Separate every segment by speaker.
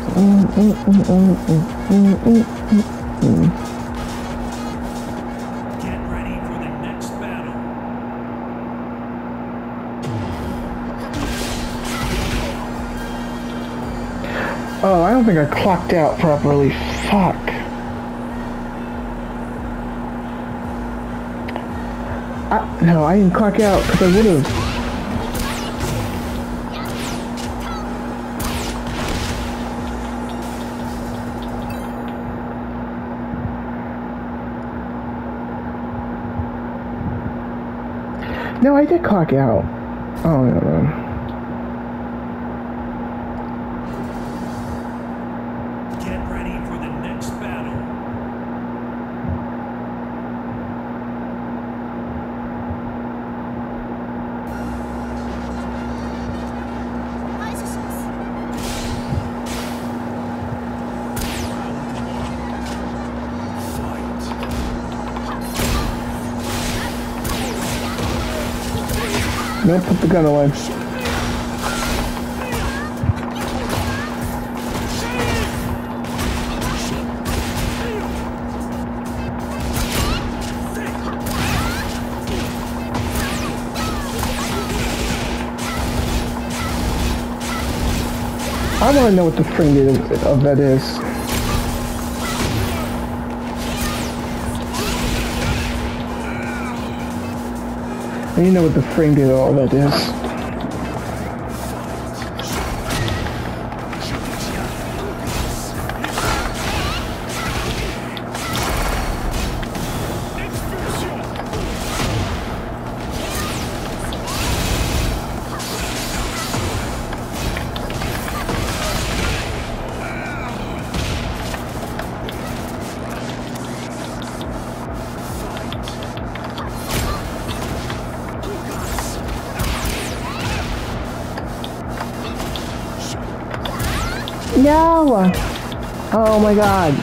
Speaker 1: Get ready for the next battle.
Speaker 2: Oh, I don't think I clocked out properly. Fuck. No, I didn't clock out because I would have. No, I did clock out. Oh, no.
Speaker 1: Get ready for the next battle.
Speaker 2: No, put the gun away. I want to know what the fringe of that is. You know what the fringe of all that is. No! Oh my god.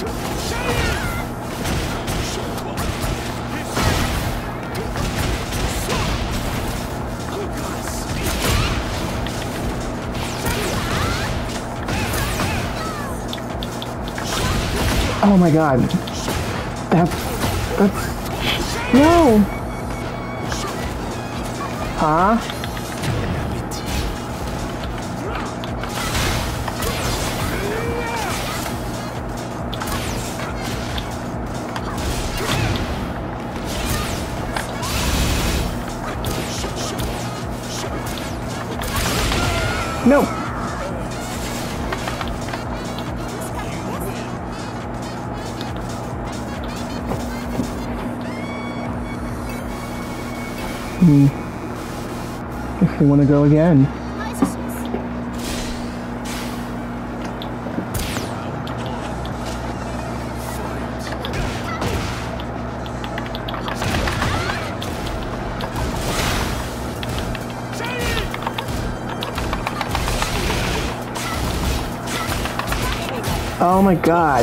Speaker 2: Oh my god. That's... No! Huh? No. If we want to go again. Oh my god.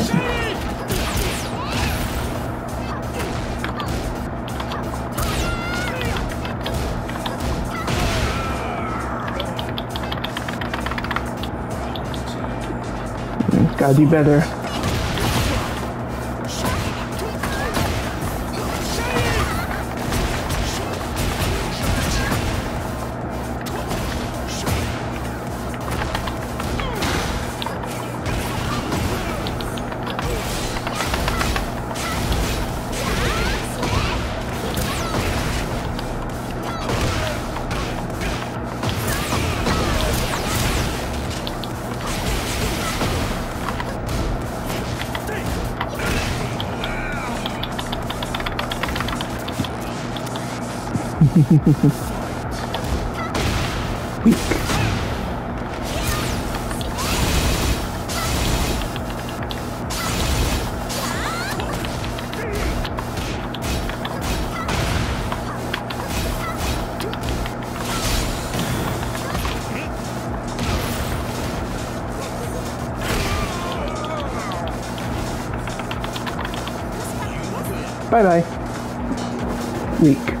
Speaker 2: Gotta do better. Weak. Bye bye. Weak.